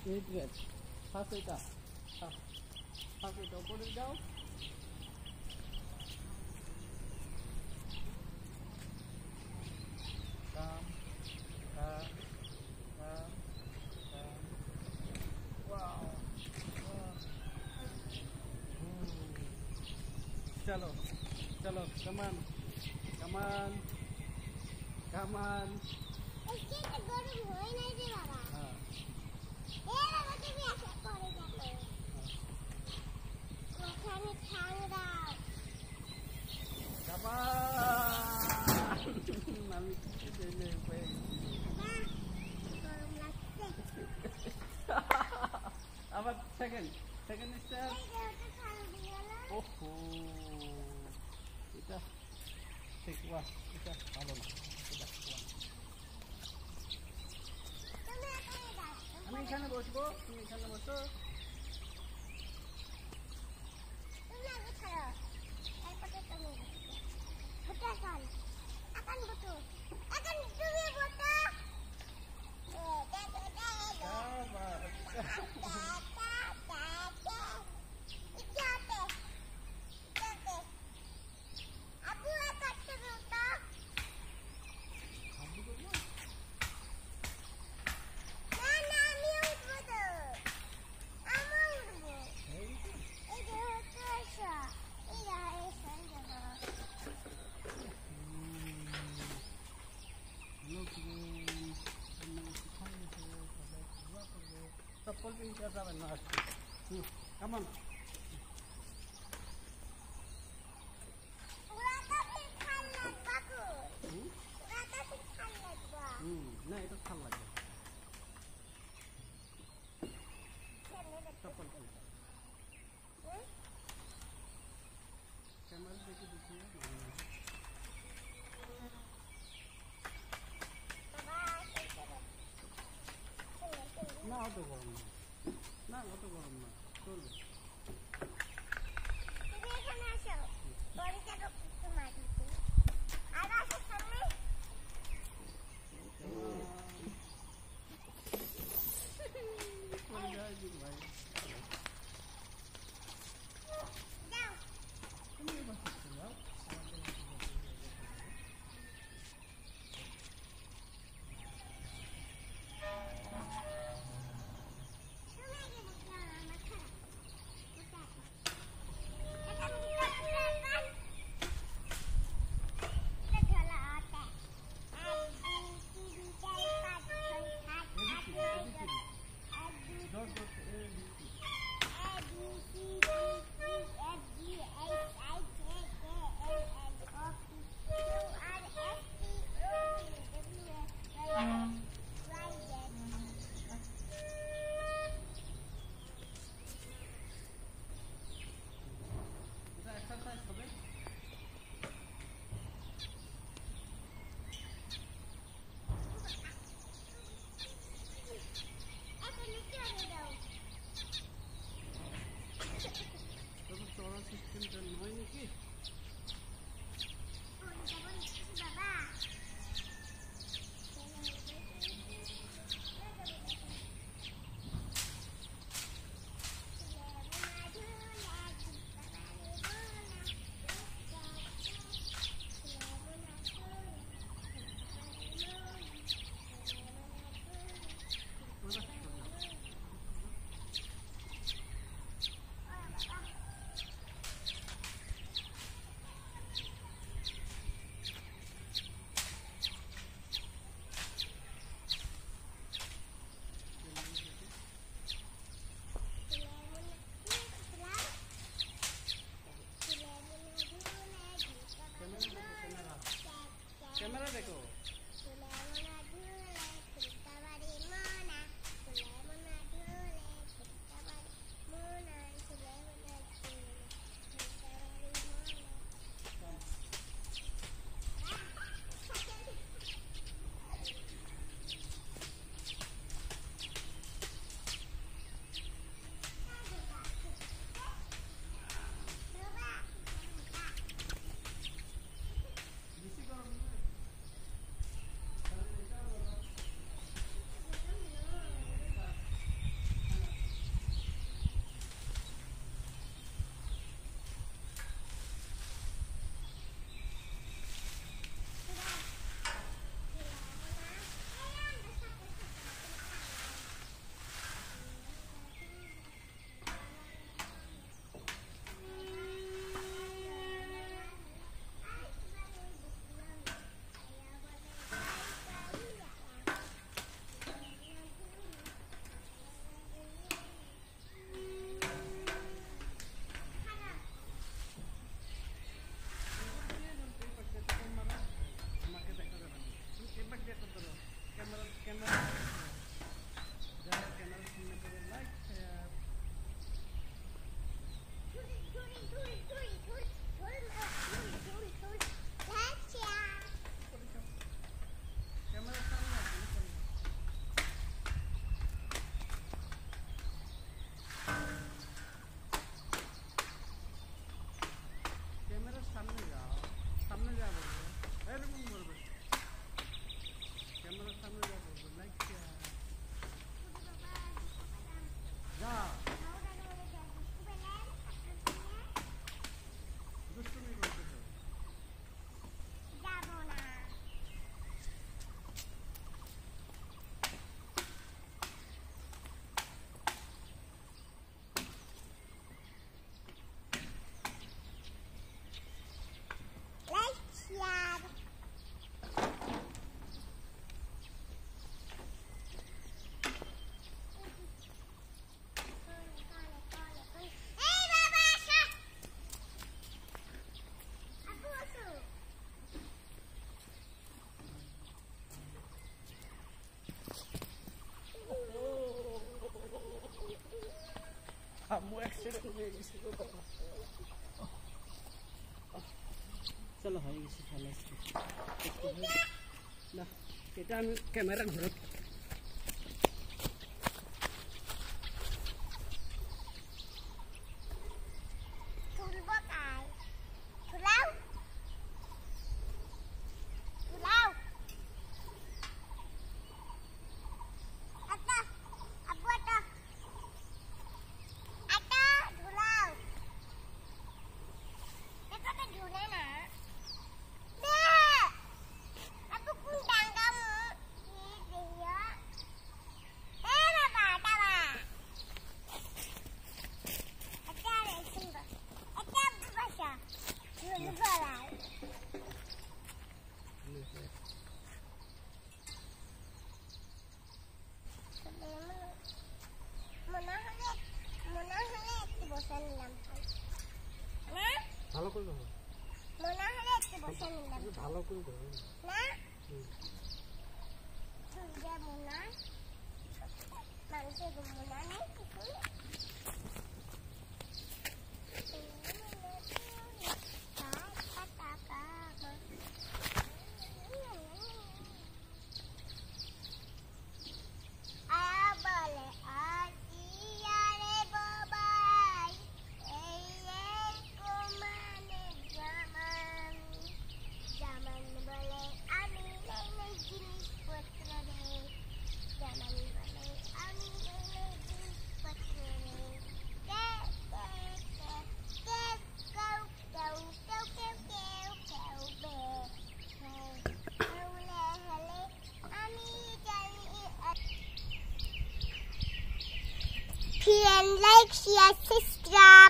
এই dress first এটা first এটা উপরে যাও কাম wow चलो चलो कमान कमान कमान इसके तो गरम होई नहीं दे बाबा हां ए बाबा तुम ऐसे करे जाते ওখানে ঠান্ডা कमान আমি কিছু দেইলে কই গরম লাগছে আবার সেকেন্ড স্টেপ এই যে ওটা ঠান্ডা গেল ওহো এটা ঠিক ওয়া এটা ভালো না এটা তুমি এখানে দাও আমি এখানে বসবো তুমি এখানে বসো তুমি আগে ছাড়ো তারপরে তুমি বুটা কাল আকান বুটু আকান তুমি বুটা चप्पल भी कैसा बनना कमन ना এটা ভাল লাগে चप्पल कैमरा देखिए देखिए না অত গরম না অত গরম না চলবে চলো হয়ে গেছে ভালো আছে না এটা আমি ক্যামেরা ঘুরে ভালো করে দাও মনে হলে একটু বসে নিলাম ভালো করে দাও না তুই মোনা মানুষের মোনা নেই and like, share, subscribe.